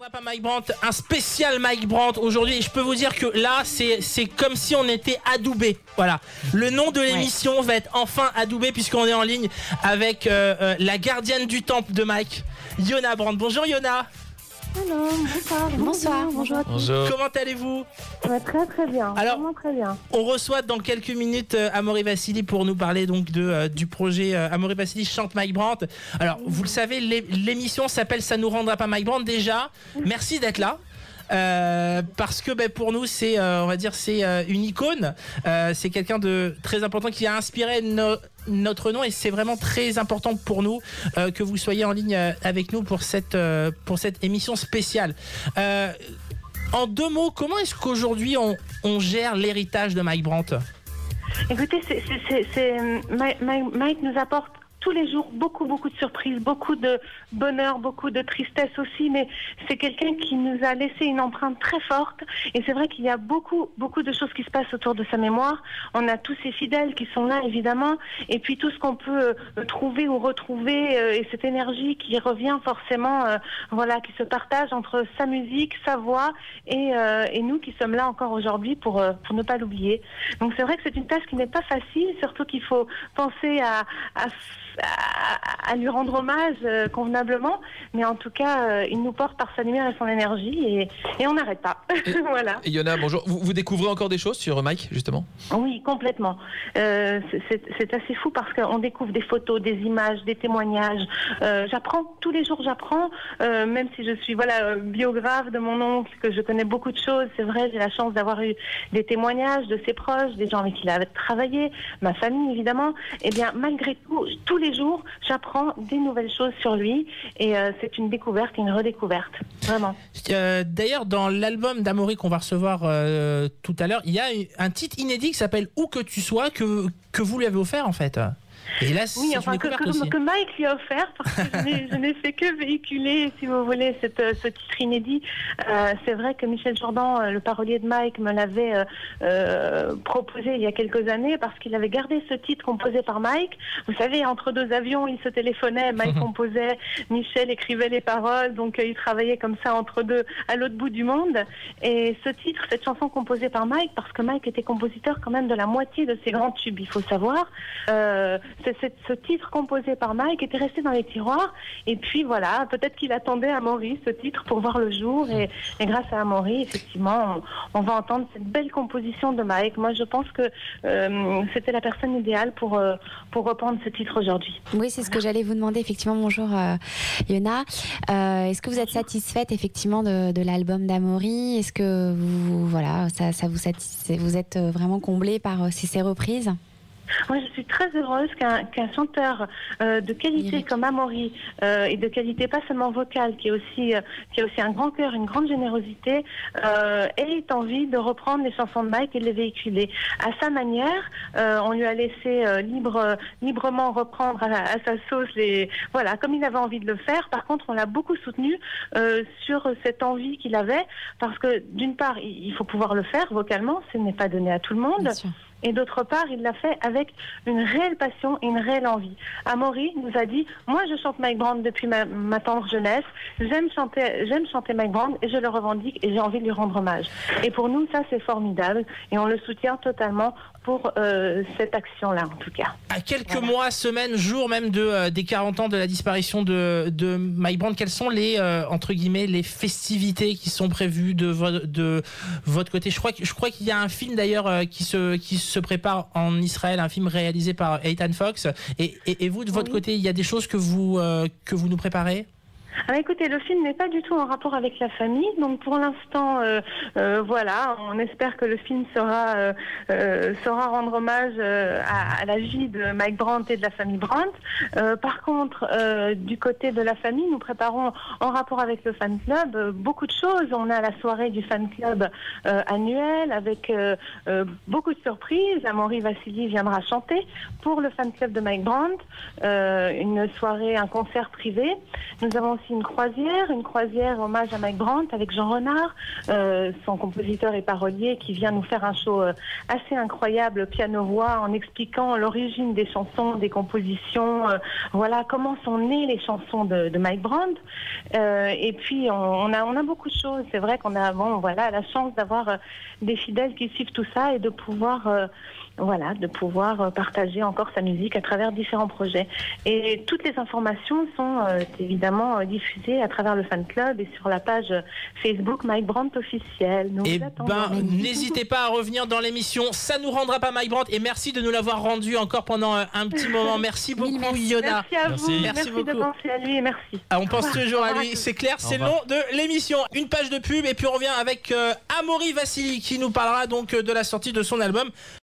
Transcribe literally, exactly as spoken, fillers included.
rendra pas Mike Brandt, un spécial Mike Brandt aujourd'hui. Et je peux vous dire que là, c'est c'est comme si on était adoubé. Voilà. Le nom de l'émission ouais. va être enfin adoubé puisqu'on est en ligne avec euh, euh, la gardienne du temple de Mike, Yona Brandt. Bonjour Yona. Hello, bonsoir. Bonsoir. Bonjour. Bonjour. Comment allez-vous? Ouais, très très bien. Alors, vraiment très bien. On reçoit dans quelques minutes euh, Amaury Vassili pour nous parler donc de euh, du projet euh, Amaury Vassili chante Mike Brandt. Alors, vous le savez, l'émission s'appelle Ça nous rendra pas Mike Brandt déjà. Merci d'être là. Euh, parce que ben, pour nous c'est euh, on va dire c'est euh, une icône, euh, c'est quelqu'un de très important qui a inspiré no, notre nom et c'est vraiment très important pour nous euh, que vous soyez en ligne euh, avec nous pour cette euh, pour cette émission spéciale. Euh, en deux mots, comment est-ce qu'aujourd'hui on, on gère l'héritage de Mike Brandt? Écoutez, c'est, c'est, c'est, c'est, Mike, Mike nous apporte tous les jours beaucoup beaucoup de surprises, beaucoup de bonheur, beaucoup de tristesse aussi, mais c'est quelqu'un qui nous a laissé une empreinte très forte et c'est vrai qu'il y a beaucoup beaucoup de choses qui se passent autour de sa mémoire. On a tous ses fidèles qui sont là évidemment et puis tout ce qu'on peut euh, trouver ou retrouver euh, et cette énergie qui revient forcément euh, voilà, qui se partage entre sa musique, sa voix et, euh, et nous qui sommes là encore aujourd'hui pour, euh, pour ne pas l'oublier. Donc c'est vrai que c'est une tâche qui n'est pas facile, surtout qu'il faut penser à, à À, à lui rendre hommage euh, convenablement, mais en tout cas, euh, il nous porte par sa lumière et son énergie et, et on n'arrête pas. Et, voilà. Et Yona, bonjour. Vous, vous découvrez encore des choses sur Mike, justement? Oui, complètement. Euh, c'est, c'est assez fou parce qu'on découvre des photos, des images, des témoignages. Euh, j'apprends, tous les jours j'apprends, euh, même si je suis voilà, biographe de mon oncle, que je connais beaucoup de choses. C'est vrai, j'ai la chance d'avoir eu des témoignages de ses proches, des gens avec qui il a travaillé, ma famille évidemment. Eh bien, malgré tout, tous les jours, j'apprends des nouvelles choses sur lui et euh, c'est une découverte et une redécouverte, vraiment. Euh, d'ailleurs, dans l'album d'Amaury qu'on va recevoir euh, tout à l'heure, il y a un titre inédit qui s'appelle Où que tu sois, que, que vous lui avez offert en fait. Et là, oui, enfin, que, que, que Mike lui a offert, parce que je n'ai, je n'ai fait que véhiculer, si vous voulez, cette, ce titre inédit. Euh, c'est vrai que Michel Jourdan, le parolier de Mike, me l'avait euh, euh, proposé il y a quelques années, parce qu'il avait gardé ce titre composé par Mike. Vous savez, entre deux avions, il se téléphonait, Mike composait, Michel écrivait les paroles, donc euh, il travaillait comme ça entre deux, à l'autre bout du monde. Et ce titre, cette chanson composée par Mike, parce que Mike était compositeur quand même de la moitié de ses grands tubes, il faut savoir, euh, C'est, ce titre composé par Mike était resté dans les tiroirs et puis voilà, peut-être qu'il attendait Amaury ce titre pour voir le jour et, et grâce à Amaury, effectivement, on, on va entendre cette belle composition de Mike. Moi, je pense que euh, c'était la personne idéale pour, euh, pour reprendre ce titre aujourd'hui. Oui, c'est ce que j'allais vous demander, effectivement. Bonjour euh, Yona. Euh, est-ce que vous êtes satisfaite effectivement de, de l'album d'Amaury? Est-ce que vous, voilà, ça, ça vous satisfait? Vous êtes vraiment comblée par euh, ces, ces reprises? Moi, je suis très heureuse qu'un, qu'un chanteur euh, de qualité comme Amaury, euh, et de qualité pas seulement vocale, qui est aussi, euh, qui a aussi un grand cœur, une grande générosité, euh, ait envie de reprendre les chansons de Mike et de les véhiculer. À sa manière, euh, on lui a laissé euh, libre, librement reprendre à, à sa sauce, les, voilà, comme il avait envie de le faire. Par contre, on l'a beaucoup soutenu euh, sur cette envie qu'il avait, parce que d'une part, il faut pouvoir le faire vocalement, ce n'est pas donné à tout le monde. Et d'autre part, il l'a fait avec une réelle passion et une réelle envie. Amaury nous a dit, moi je chante Mike Brandt depuis ma, ma tendre jeunesse, j'aime chanter, j'aime chanter Mike Brandt et je le revendique et j'ai envie de lui rendre hommage. Et pour nous, ça c'est formidable et on le soutient totalement pour euh, cette action-là en tout cas. À quelques voilà. mois, semaines, jours même de, euh, des quarante ans de la disparition de, de Mike Brandt, quelles sont les, euh, entre guillemets, les festivités qui sont prévues de, vo- de votre côté? Je crois, que, je crois qu'il y a un film d'ailleurs euh, qui se... Qui se prépare en Israël, un film réalisé par Ethan Fox. Et, et, et vous, de votre oui. côté, il y a des choses que vous, euh, que vous nous préparez? Alors écoutez, le film n'est pas du tout en rapport avec la famille, donc pour l'instant, euh, euh, voilà, on espère que le film saura, euh, euh, saura rendre hommage euh, à, à la vie de Mike Brandt et de la famille Brandt. Euh, par contre, euh, du côté de la famille, nous préparons en rapport avec le fan club euh, beaucoup de choses. On a la soirée du fan club euh, annuel avec euh, euh, beaucoup de surprises. Amaury Vassili viendra chanter pour le fan club de Mike Brandt, euh, une soirée, un concert privé. Nous avons aussi aussi une croisière, une croisière hommage à Mike Brandt avec Jean Renard, euh, son compositeur et parolier, qui vient nous faire un show euh, assez incroyable, piano-voix, en expliquant l'origine des chansons, des compositions, euh, voilà, comment sont nées les chansons de, de Mike Brandt. Euh, et puis, on, on, a, on a beaucoup de choses. C'est vrai qu'on a bon, voilà, la chance d'avoir euh, des fidèles qui suivent tout ça et de pouvoir... Euh, Voilà, de pouvoir partager encore sa musique à travers différents projets. Et toutes les informations sont euh, évidemment diffusées à travers le fan club et sur la page Facebook Mike Brandt officiel. Nous Et vous attendons. ben, n'hésitez pas à revenir dans l'émission. Ça nous rendra pas Mike Brandt. Et merci de nous l'avoir rendu encore pendant un petit moment. Merci beaucoup, merci. Yona. Merci à Merci. vous. Merci Merci, de beaucoup. penser à lui et merci. Ah, on pense Au revoir. toujours Au à revoir lui, tous. c'est clair, c'est le Au nom de l'émission. Une page de pub et puis on revient avec euh, Amaury Vassili qui nous parlera donc euh, de la sortie de son album.